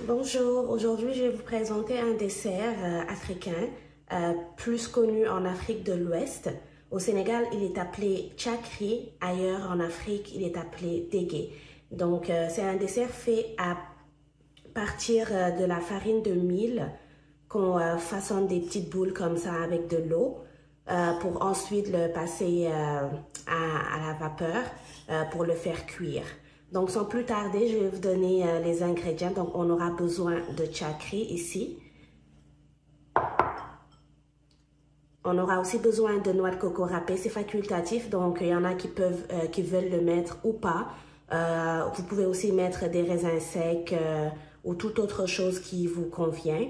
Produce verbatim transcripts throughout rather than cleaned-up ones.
Bonjour, aujourd'hui je vais vous présenter un dessert euh, africain, euh, plus connu en Afrique de l'Ouest. Au Sénégal, il est appelé tchakri, ailleurs en Afrique, il est appelé dégué. Donc euh, c'est un dessert fait à partir euh, de la farine de mil, qu'on euh, façonne des petites boules comme ça avec de l'eau, euh, pour ensuite le passer euh, à, à la vapeur euh, pour le faire cuire. Donc, sans plus tarder, je vais vous donner euh, les ingrédients. Donc, on aura besoin de tchakri ici. On aura aussi besoin de noix de coco râpée. C'est facultatif, donc il y en a qui peuvent, euh, qui veulent le mettre ou pas. Euh, vous pouvez aussi mettre des raisins secs euh, ou toute autre chose qui vous convient.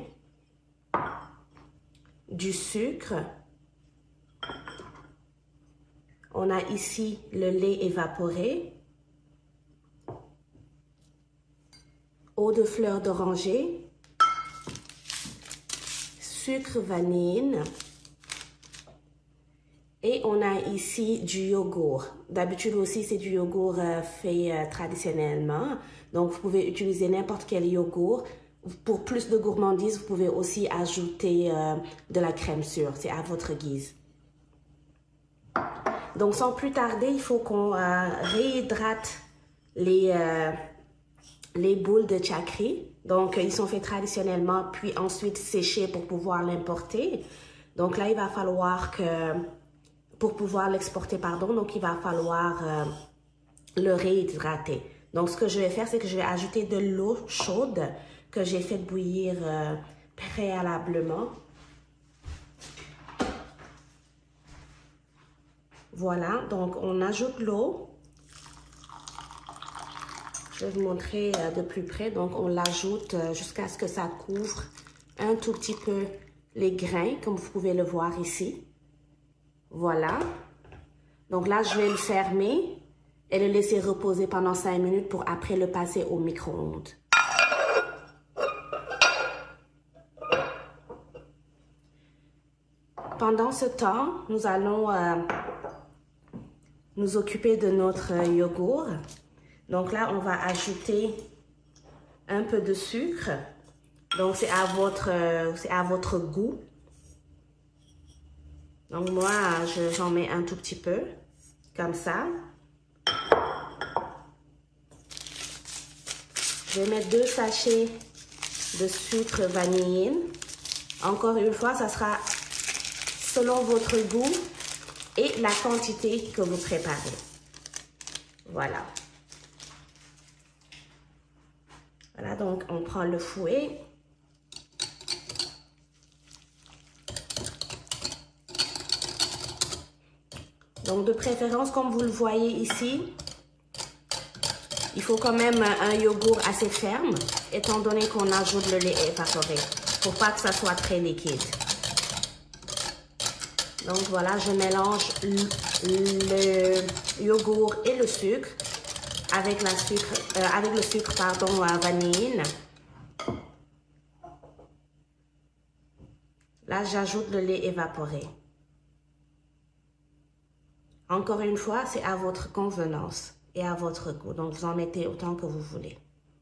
Du sucre. On a ici le lait évaporé. Eau de fleur d'oranger, sucre vanille et on a ici du yogourt. D'habitude aussi c'est du yogourt euh, fait euh, traditionnellement, donc vous pouvez utiliser n'importe quel yogourt. Pour plus de gourmandise, vous pouvez aussi ajouter euh, de la crème sûre, c'est à votre guise. Donc sans plus tarder, il faut qu'on euh, réhydrate les... Euh, les boules de tchakri. Donc, ils sont faits traditionnellement, puis ensuite séchés pour pouvoir l'importer. Donc là, il va falloir que, pour pouvoir l'exporter, pardon, donc il va falloir euh, le réhydrater. Donc, ce que je vais faire, c'est que je vais ajouter de l'eau chaude que j'ai fait bouillir euh, préalablement. Voilà, donc on ajoute l'eau. Je vais vous montrer de plus près. Donc, on l'ajoute jusqu'à ce que ça couvre un tout petit peu les grains, comme vous pouvez le voir ici. Voilà. Donc là, je vais le fermer et le laisser reposer pendant cinq minutes pour après le passer au micro-ondes. Pendant ce temps, nous allons euh, nous occuper de notre yogourt. Donc là, on va ajouter un peu de sucre. Donc, c'est à votre, euh, c'est à votre goût. Donc, moi, j'en mets un tout petit peu, comme ça. Je vais mettre deux sachets de sucre vanilline. Encore une fois, ça sera selon votre goût et la quantité que vous préparez. Voilà. Voilà, donc on prend le fouet. Donc de préférence, comme vous le voyez ici, il faut quand même un yogourt assez ferme, étant donné qu'on ajoute le lait évaporé, pour pas que ça soit très liquide. Donc voilà, je mélange le, le yogourt et le sucre. Avec, la sucre, euh, avec le sucre pardon, à vanille. Là, j'ajoute le lait évaporé. Encore une fois, c'est à votre convenance et à votre goût. Donc, vous en mettez autant que vous voulez.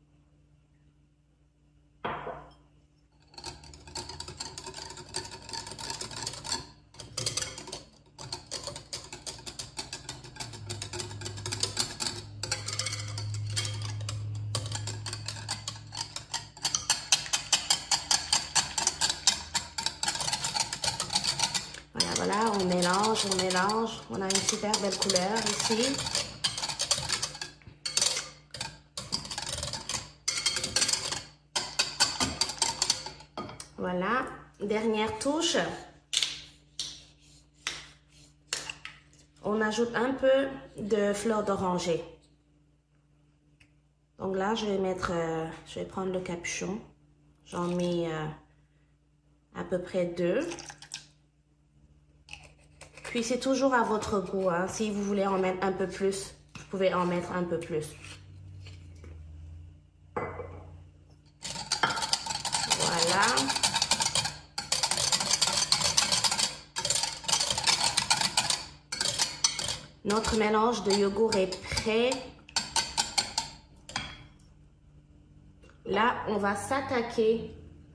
Voilà, on mélange, on mélange. On a une super belle couleur ici. Voilà, dernière touche. On ajoute un peu de fleur d'oranger. Donc là, je vais mettre, euh, je vais prendre le capuchon. J'en mets euh, à peu près deux. Puis c'est toujours à votre goût, hein. Si vous voulez en mettre un peu plus, vous pouvez en mettre un peu plus. Voilà. Notre mélange de yogourt est prêt. Là, on va s'attaquer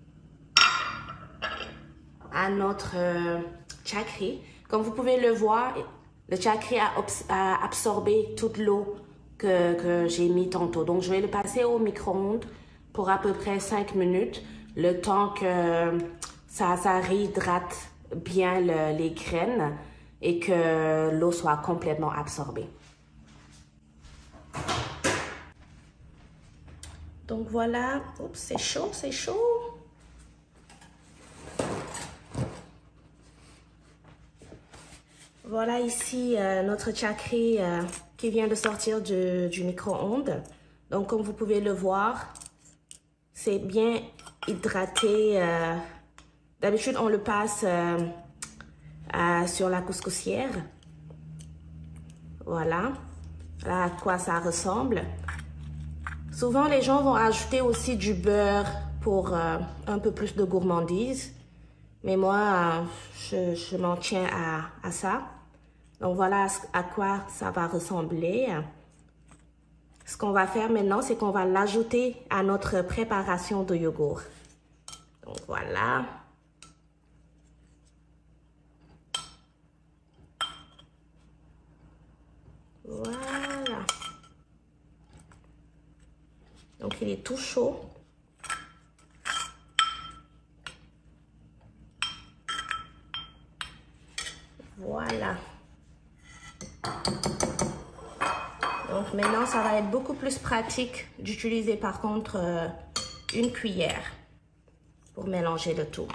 à notre euh, chakri. Comme vous pouvez le voir, le chakri a, a absorbé toute l'eau que, que j'ai mis tantôt. Donc, je vais le passer au micro-ondes pour à peu près cinq minutes, le temps que ça, ça réhydrate bien le, les graines et que l'eau soit complètement absorbée. Donc voilà, oups, c'est chaud, c'est chaud. Voilà ici euh, notre chakri euh, qui vient de sortir du, du micro-ondes. Donc comme vous pouvez le voir, c'est bien hydraté. Euh, D'habitude on le passe euh, euh, sur la couscoussière. Voilà. Voilà à quoi ça ressemble. Souvent les gens vont ajouter aussi du beurre pour euh, un peu plus de gourmandise. Mais moi, euh, je, je m'en tiens à, à ça. Donc voilà à quoi ça va ressembler. Ce qu'on va faire maintenant, c'est qu'on va l'ajouter à notre préparation de yogourt. Donc voilà. Voilà. Donc il est tout chaud. Voilà. Donc maintenant, ça va être beaucoup plus pratique d'utiliser par contre euh, une cuillère pour mélanger le tout.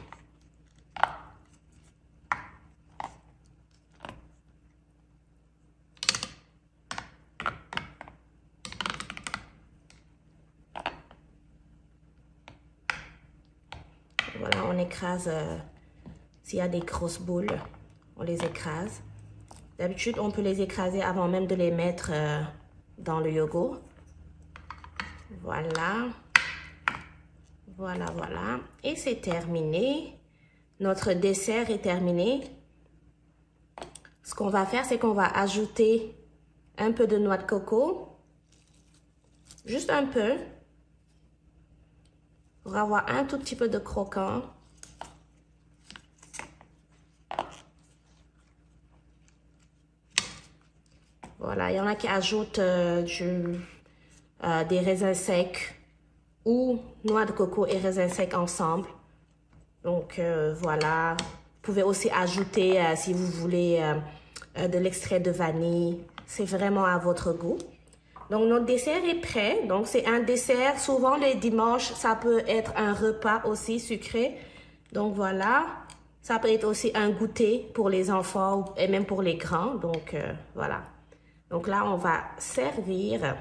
Voilà, on écrase, euh, s'il y a des grosses boules, on les écrase. D'habitude, on peut les écraser avant même de les mettre euh, dans le yogourt. Voilà. Voilà, voilà. Et c'est terminé. Notre dessert est terminé. Ce qu'on va faire, c'est qu'on va ajouter un peu de noix de coco. Juste un peu. Pour avoir un tout petit peu de croquant. Voilà, il y en a qui ajoutent euh, du, euh, des raisins secs ou noix de coco et raisins secs ensemble. Donc euh, voilà, vous pouvez aussi ajouter, euh, si vous voulez, euh, euh, de l'extrait de vanille. C'est vraiment à votre goût. Donc notre dessert est prêt. Donc c'est un dessert, souvent les dimanches, ça peut être un repas aussi sucré. Donc voilà, ça peut être aussi un goûter pour les enfants et même pour les grands. Donc euh, voilà. Donc là, on va servir.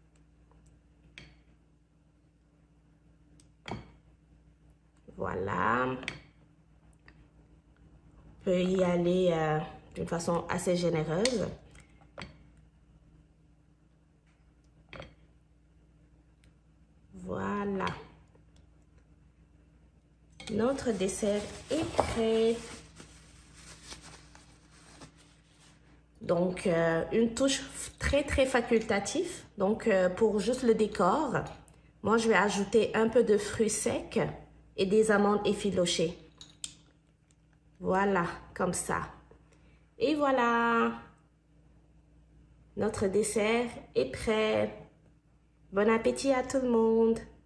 Voilà. On peut y aller euh, d'une façon assez généreuse. Voilà. Notre dessert est prêt. Donc, euh, une touche très, très facultative. Donc, euh, pour juste le décor, moi, je vais ajouter un peu de fruits secs et des amandes effilochées. Voilà, comme ça. Et voilà. Notre dessert est prêt. Bon appétit à tout le monde.